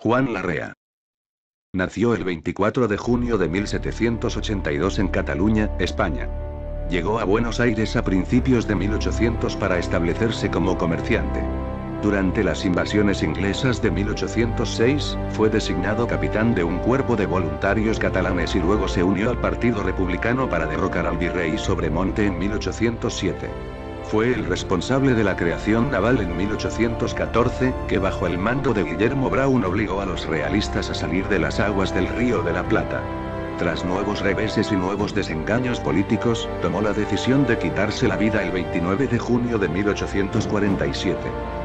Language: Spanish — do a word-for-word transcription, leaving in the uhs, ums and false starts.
Juan Larrea. Nació el veinticuatro de junio de mil setecientos ochenta y dos en Cataluña, España. Llegó a Buenos Aires a principios de mil ochocientos para establecerse como comerciante. Durante las invasiones inglesas de mil ochocientos seis, fue designado capitán de un cuerpo de voluntarios catalanes y luego se unió al Partido Republicano para derrocar al virrey Sobremonte en mil ochocientos siete. Fue el responsable de la creación naval en mil ochocientos catorce, que bajo el mando de Guillermo Brown obligó a los realistas a salir de las aguas del Río de la Plata. Tras nuevos reveses y nuevos desengaños políticos, tomó la decisión de quitarse la vida el veintinueve de junio de mil ochocientos cuarenta y siete.